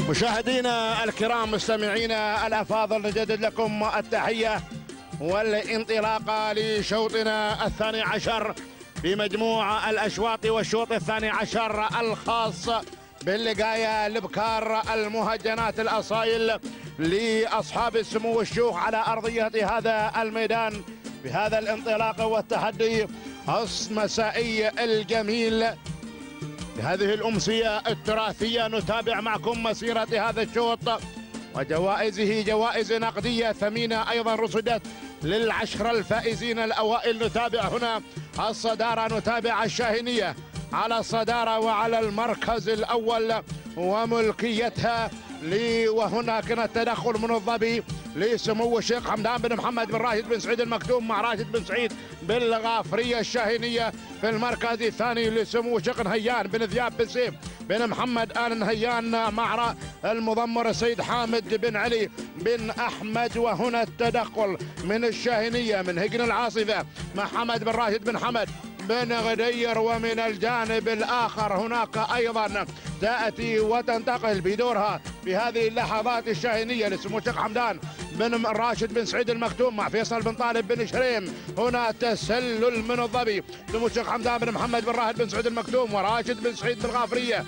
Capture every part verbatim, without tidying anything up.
مشاهدينا الكرام مستمعينا الافاضل، نجدد لكم التحيه والانطلاقه لشوطنا الثاني عشر بمجموع الاشواط والشوط الثاني عشر الخاص باللقايه الابكار المهجنات الاصايل لاصحاب السمو والشيوخ على ارضيه هذا الميدان بهذا الانطلاق والتحدي المسائي الجميل. بهذه الأمسية التراثية نتابع معكم مسيرة هذا الشوط وجوائزه، جوائز نقدية ثمينة أيضا رصدت للعشر الفائزين الأوائل. نتابع هنا الصدارة، نتابع الشاهنية على الصدارة وعلى المركز الأول وملكيتها لي، وهناك التدخل من الظبي لسمو الشيخ حمدان بن محمد بن راشد بن سعيد المكتوم مع راشد بن سعيد بالغافرية الشاهنية. في المركز الثاني لسمو الشيخ نهيان بن ذياب بن سيف بن محمد آل نهيان مع المضمر السيد حامد بن علي بن أحمد. وهنا التدخل من الشاهنية من هجن العاصفة مع حمد بن راشد بن حمد بن غدير. ومن الجانب الآخر هناك أيضا تأتي وتنتقل بدورها في هذه اللحظات الشاهنية لسمو الشيخ حمدان بن راشد بن سعيد المكتوم مع فيصل بن طالب بن شريم. هنا تسلل من الظبي سمو الشيخ حمدان بن محمد بن راشد بن سعيد المكتوم وراشد بن سعيد بن غافرية.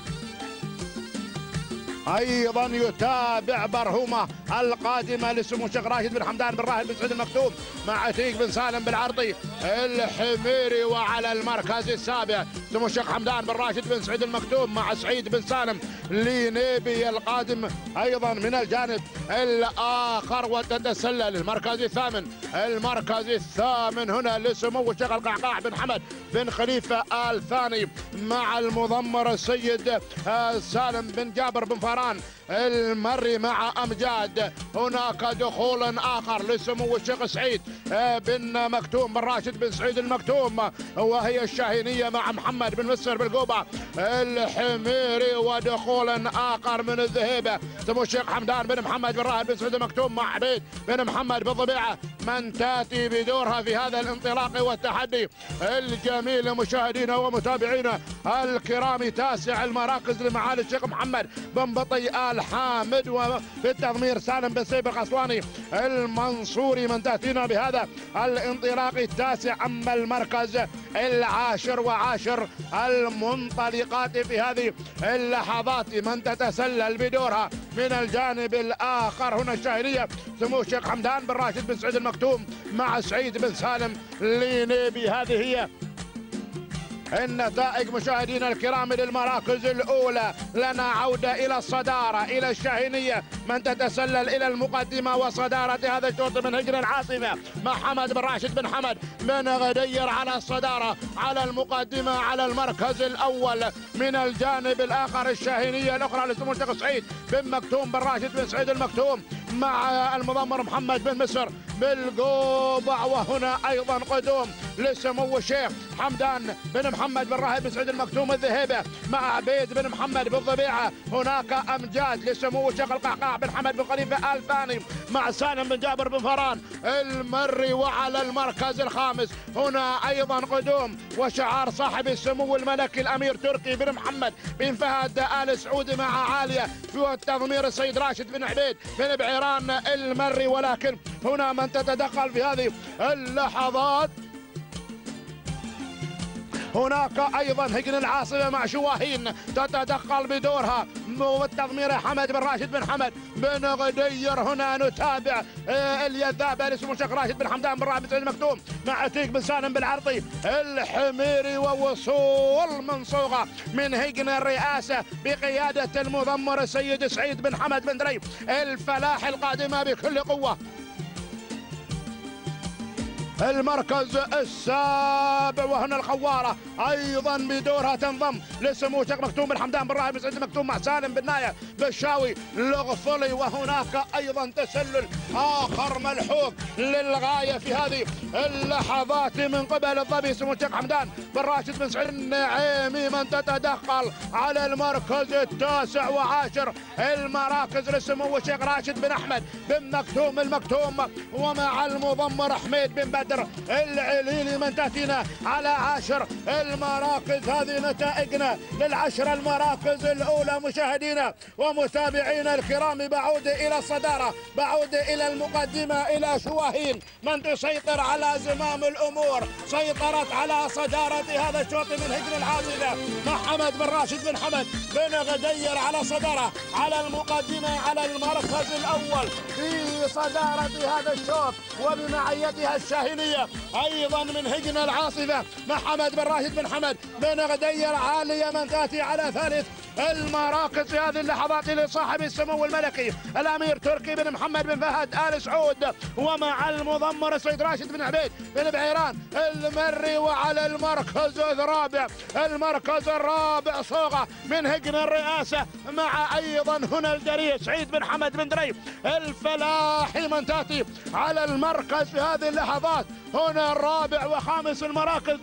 ايضا يتابع برهومه القادمه لسمو الشيخ راشد بن حمدان بن راشد بن سعيد المكتوم مع عتيق بن سالم بالعرضي الحميري. وعلى المركز السابع سمو الشيخ حمدان بن راشد بن سعيد المكتوم مع سعيد بن سالم لنيبي القادم ايضا من الجانب الاخر. وتتسلل المركز الثامن، المركز الثامن هنا لسمو الشيخ القعقاع بن حمد بن خليفه آل ثاني مع المضمر السيد سالم بن جابر بن فران المري مع امجاد. هناك دخول اخر لسمو الشيخ سعيد بن مكتوم بن راشد بن سعيد المكتوم وهي الشاهينيه مع محمد بن مسر بالقوبه الحميري. ودخول اخر من الذهيبه سمو الشيخ حمدان بن محمد بن راشد بن سعيد المكتوم مع عبيد بن محمد بن ضبيعه من تاتي بدورها في هذا الانطلاق والتحدي الجميل. مشاهدينا ومتابعينا الكرام، تاسع المراكز لمعالي الشيخ محمد بن بطي آل حامد وفي التضمير سالم بن سيف القصواني المنصوري من تأتينا بهذا الانطلاق التاسع. أما المركز العاشر وعاشر المنطلقات في هذه اللحظات من تتسلل بدورها من الجانب الآخر هنا الشاهنية سمو الشيخ حمدان بن راشد بن سعيد المكتوم مع سعيد بن سالم لنيبي. هذه هي النتائج مشاهدينا الكرام للمراكز الأولى. لنا عودة إلى الصدارة إلى الشاهنية من تتسلل إلى المقدمة وصدارة هذا الشوط من هجر العاصمة مع حمد بن راشد بن حمد بن غدير على الصدارة على المقدمة على المركز الأول. من الجانب الآخر الشاهنية الأخرى لسمو الشيخ سعيد بن مكتوم بن راشد بن سعيد المكتوم مع المضمر محمد بن مسر بالقوبع. وهنا أيضا قدوم لسمو الشيخ حمدان بن محمد بن راشد بن سعيد المكتوم الذهيبة مع عبيد بن محمد بن ضبيعة. هناك أمجاد لسمو الشيخ القعقاع بن حمد بن خليفة آل ثاني مع سالم بن جابر بن فران المري. وعلى المركز الخامس هنا أيضا قدوم وشعار صاحب السمو الملكي الأمير تركي بن محمد بن فهد آل سعود مع عالية في التضمير السيد راشد بن عبيد بن بعيران المري. ولكن هنا من تتدخل في هذه اللحظات هناك ايضا هجن العاصمه مع شواهين تتدخل بدورها والتضمير حمد بن راشد بن حمد بن غدير. هنا نتابع اليذابه لسمو الشيخ راشد بن حمدان بن راشد بن سعيد المكتوم مع عتيق بن سالم بالعرضي الحميري. ووصول منصوغه من هجن الرئاسه بقياده المضمر السيد سعيد بن حمد بن دري الفلاح القادمه بكل قوه. المركز السابع وهنا الخوارة أيضا بدورها تنضم لسمو الشيخ مكتوم بن حمدان بن راشد بن سعيد المكتوم مع سالم بن نايا بالشاوي الغفلي. وهناك أيضا تسلل آخر ملحوظ للغاية في هذه اللحظات من قبل الظبي سمو الشيخ حمدان بن راشد بن سعيد النعيمي من تتدخل على المركز التاسع وعاشر المراكز لسمو الشيخ راشد بن أحمد بن مكتوم المكتوم ومع المضمر حميد بن بدر بدر العليلي من تأتينا على عاشر المراكز. هذه نتائجنا للعشر المراكز الأولى مشاهدينا ومتابعينا الكرام. بعود إلى الصدارة، بعود إلى المقدمة، إلى شواهين من تسيطر على زمام الأمور. سيطرت على صدارة هذا الشوط من هجن العاصفة مع حمد بن راشد بن حمد بن غدير على صدارة، على المقدمة، على المركز الأول في صدارة هذا الشوط وبمعيتها الشاهينية أيضا من هجن العاصفة مع حمد بن راشد بن حمد بن غدير. عالية من تأتي على ثالث المراكز في هذه اللحظات لصاحب السمو الملكي الامير تركي بن محمد بن فهد ال سعود، ومع المضمر السيد راشد بن عبيد بن بعيران المري. وعلى المركز الرابع، المركز الرابع صوغه من هجن الرئاسه مع ايضا هنا الجريء سعيد بن حمد بن دريف الفلاحي من تاتي على المركز في هذه اللحظات. هنا الرابع وخامس المراكز.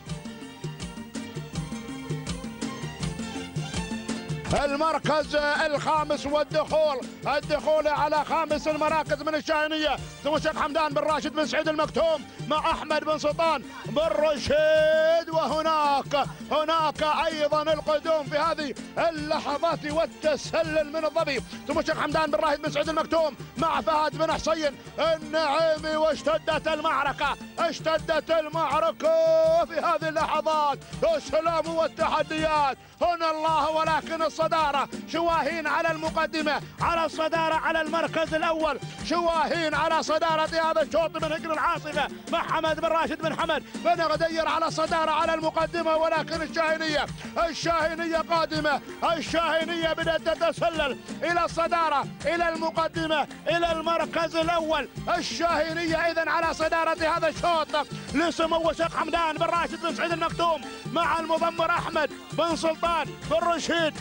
المركز الخامس والدخول الدخول على خامس المراكز من الشاهينية ثم الشيخ حمدان بن راشد بن سعيد المكتوم مع احمد بن سلطان بن رشيد. وهناك هناك ايضا القدوم في هذه اللحظات والتسلل من الظبي ثم الشيخ حمدان بن راشد بن سعيد المكتوم مع فهد بن حسين النعيمي. واشتدت المعركة، اشتدت المعركة في هذه اللحظات. السلام والتحديات هنا الله، ولكن الصدارة شواهين على المقدمة، على الصدارة على المركز الأول. شواهين على صدارة هذا الشوط من هجن العاصفة مع حمد بن راشد بن حمد بن غدير على الصدارة على المقدمة. ولكن الشاهينية الشاهينية قادمة، الشاهينية بدأت تتسلل إلى الصدارة، إلى المقدمة، إلى المركز الأول. الشاهينية إذن على صدارة هذا الشوط لسمو الشيخ حمدان بن راشد بن سعيد المكتوم مع المضمر أحمد بن سلطان بن رشيد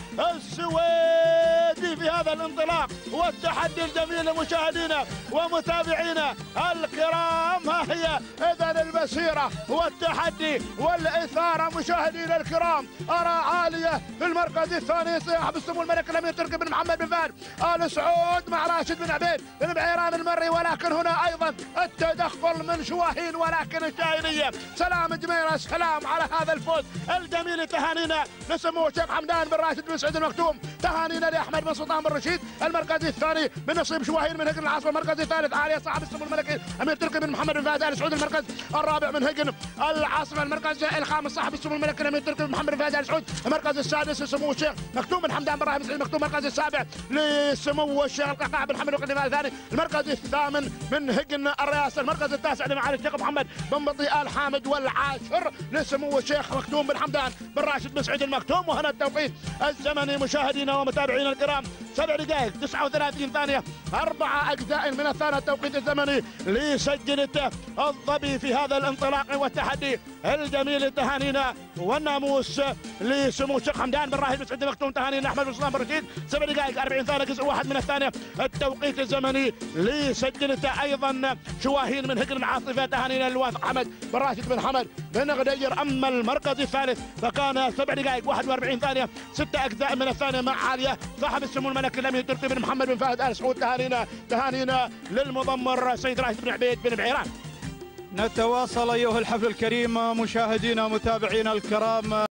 السويدي في هذا الانطلاق والتحدي الجميل لمشاهدينا ومتابعينا الكرام. ها هي اذن المسيره والتحدي والاثاره مشاهدينا الكرام. ارى عاليه في المركز الثاني صاحب السمو الملك الامير تركي بن محمد بن فهد ال سعود مع راشد بن عبيد بن بعيران المري. ولكن هنا ايضا التدخل من شواهين، ولكن الشاهينيه. سلام جميله، سلام على هذا الفوز الجميل. تهانينا لسمو الشيخ حمدان بن راشد بن سعيد المكتوم، تهانينا لاحمد بن سلطان بن رشيد. المركز الثاني من نصيب شواهين من هجن العاصفه. المركز الثالث عاليه صاحب السمو الملكي امير تركي بن محمد بن فهد ال سعود. المركز الرابع من هجن العاصفه. المركز الخامس صاحب السمو الملكي الامير تركي بن محمد بن فهد ال سعود. المركز السادس سمو الشيخ مكتوم بن حمدان بن راشد بن سعيد المكتوم. المركز السابع لسمو الشيخ القعقاع بن محمد بن الثاني. المركز الثامن من هجن الرئاسه. المركز التاسع لمعالي الشيخ محمد بن بطيء ال حامد. والعاشر لسمو الشيخ مكتوم بن حمدان بن راشد بن سعيد المكتوم. وهنا التوقيت الزمني مشاهدينا ومتابعينا الكرام سبع دقائق تسعة وثلاثين ثانية أربعة أجزاء من الثانية التوقيت الزمني لسجلته الظبي في هذا الانطلاق والتحدي الجميل. تهانينا والناموس لسمو الشيخ حمدان بن راشد بن سعيد المكتوم. تهانينا أحمد بن سلطان بن رشيد سبع دقائق أربعين ثانية جزء واحد من الثانية التوقيت الزمني لسجلته أيضا شواهين من هجن العاصفة. تهانينا الوافق حمد بن راشد بن حمد بن غدير. أما المركز الثالث فكان سبع دقائق واحد وأربعين ثانية ستة أجزاء من الثانية مع عالية صاحب السمو الملكي الامير تركي بن محمد بن فهد ال سعود. تهانينا تهانينا للمضمر سيد راشد بن عبيد بن بعيران. نتواصل أيها الحفل الكريم مشاهدينا ومتابعينا الكرام.